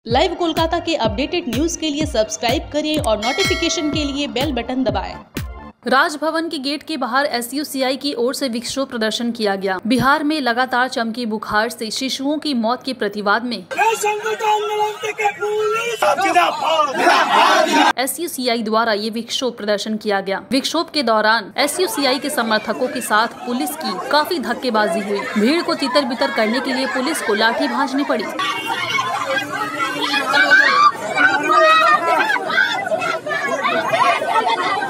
Live Kolkata के updated news के लिए सब्सक्राइब करें और नोटिफिकेशन के लिए बेल बटन दबाएं। राजभवन के गेट के बाहर एसयूसीआई की ओर से विक्षोभ प्रदर्शन किया गया। बिहार में लगातार चमकी बुखार से शिशुओं की मौत के प्रतिवाद में एसयूसीआई द्वारा ये विक्षोभ प्रदर्शन किया गया। विक्षोभ के दौरान एसयूसीआई के समर्थकों के साथ पुलिस की काफी धक्केबाजी हुई। भीड़ को तितर बितर करने के लिए पुलिस को लाठी भांजनी पड़ी।